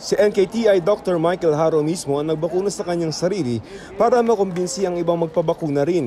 Si NKTI Dr. Michael Haro mismo ang nagbakuna sa kanyang sarili para makumbinsi ang ibang magpabakuna rin.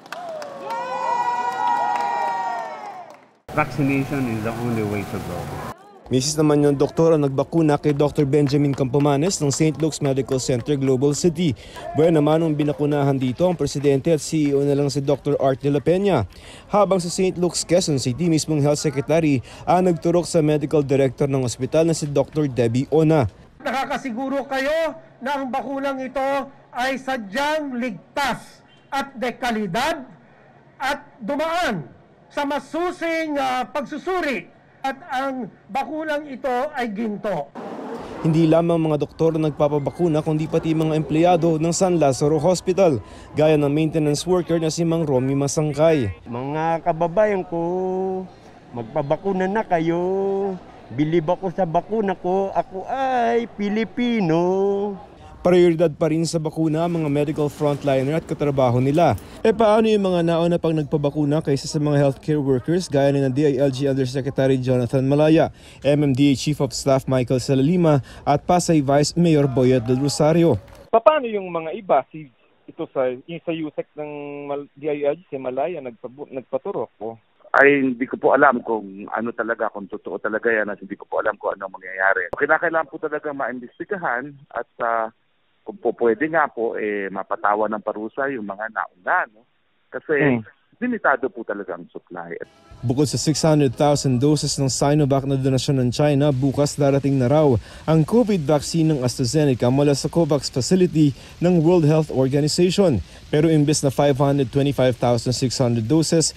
Vaccination is the only way to go. Misis naman yung doktor ang nagbakuna kay Dr. Benjamin Campomanes ng St. Luke's Medical Center, Global City. Buwan naman nung binakunahan dito ang presidente at CEO na lang si Dr. Art de la Peña. Habang sa St. Luke's, Quezon City, mismong health secretary ang nagturok sa medical director ng ospital na si Dr. Debbie Ona. Nakakasiguro kayo na ang bakunang ito ay sadyang ligtas at dekalidad at dumaan sa masusing pagsusuri. At ang bakunang ito ay ginto. Hindi lamang mga doktor na nagpapabakuna kundi pati mga empleyado ng San Lazaro Hospital, gaya ng maintenance worker na si Mang Romy Masangkay. Mga kababayan ko, magpabakuna na kayo. Bilib ako sa bakuna ko, ako ay Pilipino. Prioridad pa rin sa bakuna ang mga medical frontliner at katrabaho nila. Paano yung mga nauna pang nagpabakuna kaysa sa mga healthcare workers gaya ni ng DILG Undersecretary Jonathan Malaya, MMDA Chief of Staff Michael Salalima at Pasay Vice Mayor Boyet Del Rosario? Paano yung mga iba? Ito sa USEC ng DILG, si Malaya, nagpaturok po. Ay hindi ko po alam kung ano talaga, kung totoo talaga yan at hindi ko po alam kung ano mangyayari. Kinakailangan po talaga maimbestigahan at kung po pwede nga po, mapatawa ng parusa yung mga nauna. No? Kasi limitado po talaga ang supply. Bukod sa 600,000 doses ng Sinovac na donasyon ng China, bukas darating na raw ang COVID vaccine ng AstraZeneca mula sa COVAX facility ng World Health Organization. Pero imbes na 525,600 doses,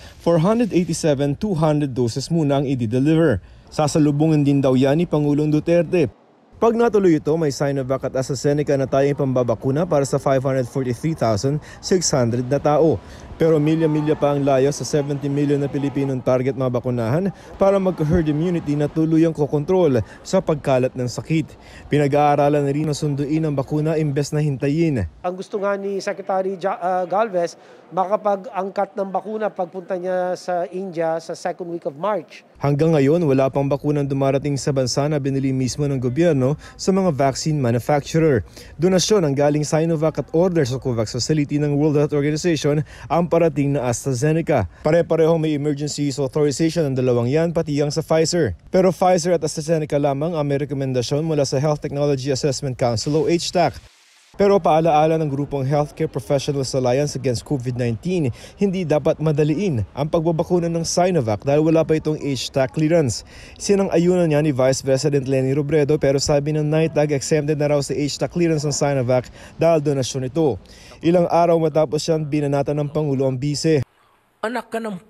487,200 doses muna ang i-deliver. Sasalubungin din daw yan ni Pangulong Duterte. Pag natuloy ito, may Sinovac at AstraZeneca na tayong pambabakuna para sa 543,600 na tao. Pero milya-milya pa ang layo sa 70 million na Pilipinong target mabakunahan para magka-herd immunity na tuluyang kokontrol sa pagkalat ng sakit. Pinag-aaralan na rin na sunduin ang bakuna imbes na hintayin. Ang gusto nga ni Secretary Galvez, makapag-angkat ng bakuna pagpunta niya sa India sa second week of March. Hanggang ngayon, wala pang bakunang dumarating sa bansa na binili mismo ng gobyerno sa mga vaccine manufacturer. Donasyon ang galing Sinovac at order sa COVAX facility ng World Health Organization ang parating na AstraZeneca. Pare-pareho may emergency use authorization ng dalawang yan, pati ang sa Pfizer. Pero Pfizer at AstraZeneca lamang ang may rekomendasyon mula sa Health Technology Assessment Council o HTAC. Pero paalaala ng grupong Healthcare Professionals Alliance Against COVID-19, hindi dapat madaliin ang pagbabakuna ng Sinovac dahil wala pa itong HTAC clearance. Sinang-ayunan niya ni Vice President Leni Robredo pero sabi ng NITAG exempted na raw sa HTAC clearance ng Sinovac dahil donasyon ito. Ilang araw matapos yan, binanatan ng Pangulo ang bise. Anak ka ng...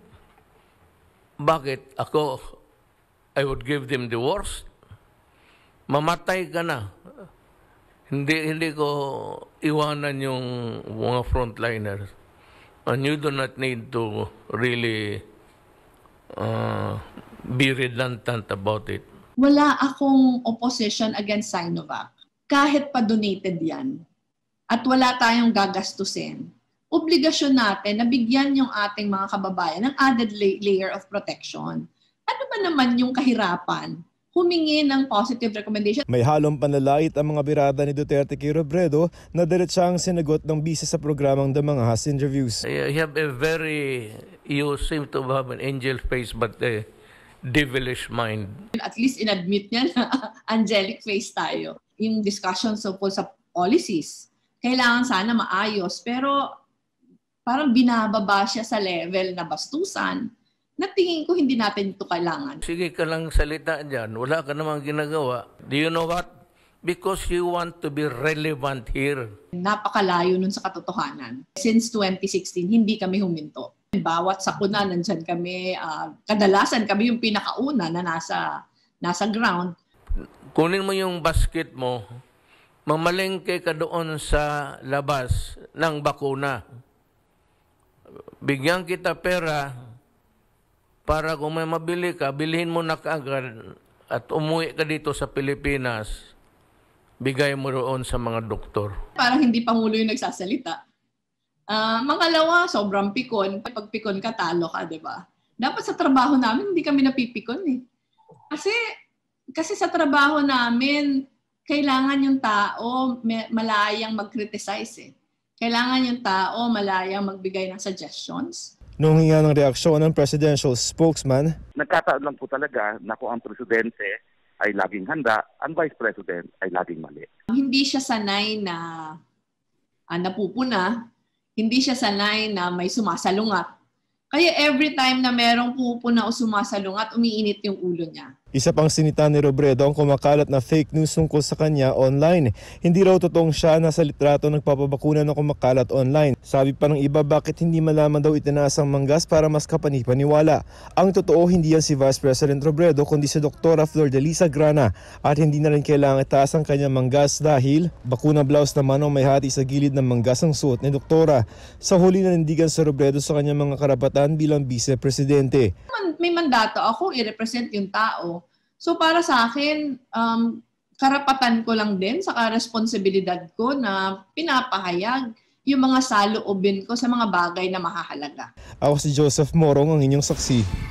Bakit ako, I would give them the worst? Mamatay ka na. Hindi ko iwanan yung mga frontliners. And you do not need to really be redundant about it. Wala akong opposition against Sinovac. Kahit pa donated yan. At wala tayong gagastusin. Obligasyon natin na bigyan yung ating mga kababayan ng added layer of protection. Ano ba naman yung kahirapan? Humingi ng positive recommendation. May halong panlalait ang mga birada ni Duterte kay Robredo na diretsang sinagot ng bise sa programang The Mga Has Interviews. You seem to have an angel face but a devilish mind. At least inadmit niya na angelic face tayo. Yung discussion sa policies, kailangan sana maayos pero parang binababa siya sa level na bastusan. Na tingin ko hindi natin ito kailangan. Sige ka lang salita dyan. Wala ka namang ginagawa. Do you know what? Because you want to be relevant here. Napakalayo nun sa katotohanan. Since 2016, hindi kami huminto. Bawat sakuna, nandyan kami. Kadalasan kami yung pinakauna na nasa ground. Kunin mo yung basket mo. Mamalengke ka doon sa labas ng bakuna. Bigyan kita pera para kung may mabili ka, bilhin mo na kaagad at umuwi ka dito sa Pilipinas, bigay mo roon sa mga doktor. Parang hindi Pangulo yung nagsasalita. Mangalawa, sobrang pikon. Pag pikon ka, talo ka, di ba? Dapat sa trabaho namin, hindi kami napipikon eh. Kasi sa trabaho namin, kailangan yung tao malayang mag-criticize eh. Kailangan yung tao malayang magbigay ng suggestions. Noong hinga ng reaksyon ng presidential spokesman, Nagkataon lang po talaga na kung ang presidente ay laging handa, ang vice president ay laging mali. Hindi siya sanay na napupuna, hindi siya sanay na may sumasalungat. Kaya every time na merong pupuna o sumasalungat, umiinit yung ulo niya. isa pang sinita ni Robredo ang kumakalat na fake news tungkol sa kanya online. Hindi raw totoong siya nasa litrato nagpapabakuna na kumakalat online. Sabi pa ng iba bakit hindi malaman daw itinaas ang manggas para mas kapanipaniwala. Ang totoo hindi yan si Vice President Robredo kundi si Dr. Flor de Lisa Grana at hindi na rin kailangan itaas ang kanyang manggas dahil bakuna blouse naman ang may hati sa gilid ng manggas ang suot ni Doktora. Sa huli nanindigan si Robredo sa kanyang mga karapatan bilang vice-presidente. May mandato ako i-represent yung tao. So para sa akin, karapatan ko lang din sa responsibilidad ko na pinapahayag yung mga saloobin ko sa mga bagay na mahahalaga. Ako si Joseph Morong, ang inyong saksi.